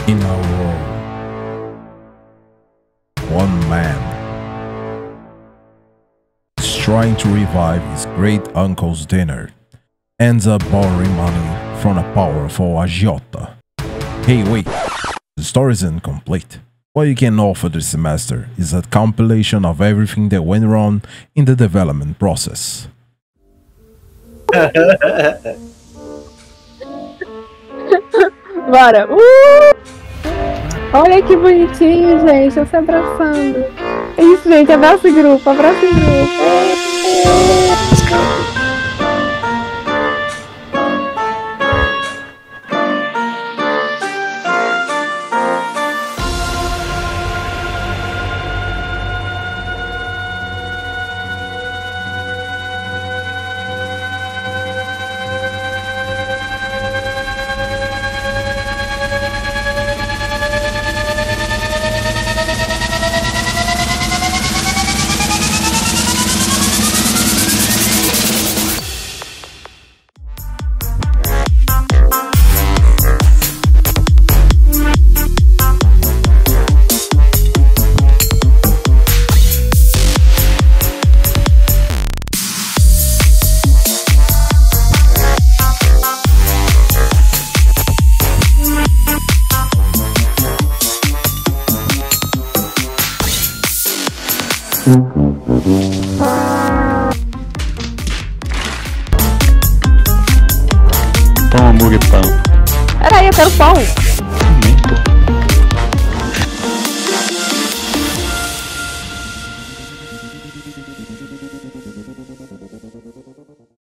In a world, one man is trying to revive his great uncle's dinner, ends up borrowing money from a powerful agiota. Hey wait, the story isn't complete. What you can offer this semester is a compilation of everything that went wrong in the development process. Bora! Olha que bonitinho, gente. Estão se abraçando. É isso, gente. Abraça o grupo, abraça o grupo. Toma hambúrguer, pão. Peraí, eu quero pão.